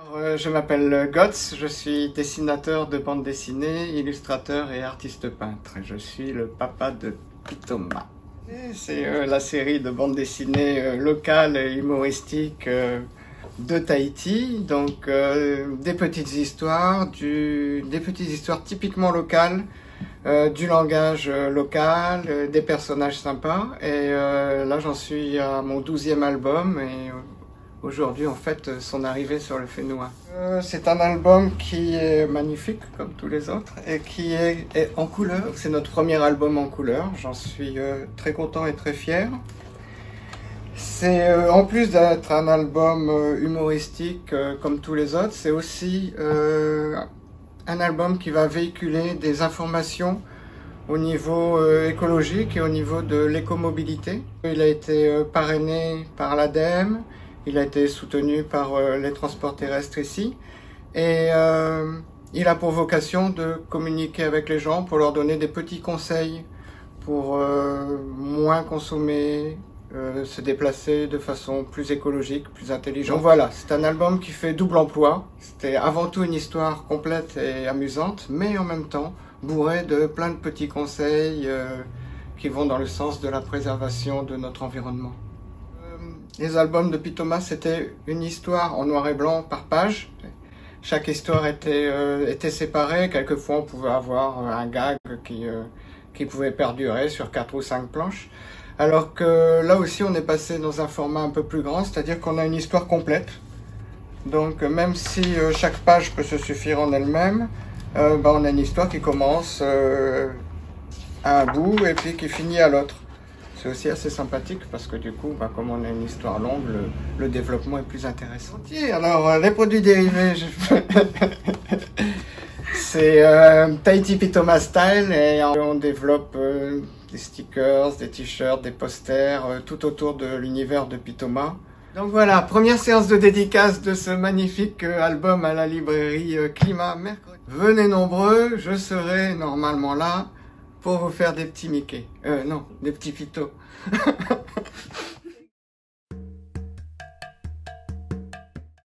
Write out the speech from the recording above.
Je m'appelle Gotz, je suis dessinateur de bande dessinée, illustrateur et artiste peintre. Je suis le papa de Pitoma. C'est la série de bande dessinée locale et humoristique de Tahiti. Donc des petites histoires typiquement locales, du langage local, des personnages sympas. Et là j'en suis à mon 12e album et aujourd'hui on fête son arrivée sur le Fénois. C'est un album qui est magnifique comme tous les autres et qui est en couleur. C'est notre premier album en couleur, j'en suis très content et très fier. C'est en plus d'être un album humoristique comme tous les autres, c'est aussi un album qui va véhiculer des informations au niveau écologique et au niveau de l'écomobilité. Il a été parrainé par l'ADEME, il a été soutenu par les transports terrestres ici et il a pour vocation de communiquer avec les gens pour leur donner des petits conseils pour moins consommer, se déplacer de façon plus écologique, plus intelligente. Donc voilà, c'est un album qui fait double emploi. C'était avant tout une histoire complète et amusante, mais en même temps bourrée de plein de petits conseils qui vont dans le sens de la préservation de notre environnement. Les albums de Pitoma, c'était une histoire en noir et blanc par page. Chaque histoire était séparée. Quelquefois, on pouvait avoir un gag qui pouvait perdurer sur 4 ou 5 planches. Alors que là aussi, on est passé dans un format un peu plus grand, c'est-à-dire qu'on a une histoire complète. Donc, même si chaque page peut se suffire en elle-même, on a une histoire qui commence à un bout et puis qui finit à l'autre. C'est aussi assez sympathique parce que du coup, comme on a une histoire longue, le développement est plus intéressant. Alors, les produits dérivés, c'est Tahiti Pitoma Style et on développe des stickers, des t-shirts, des posters, tout autour de l'univers de Pitoma. Donc voilà, première séance de dédicace de ce magnifique album à la librairie Climat mercredi. Venez nombreux, je serai normalement là pour vous faire des petits Mickey. Non, des petits Pitos.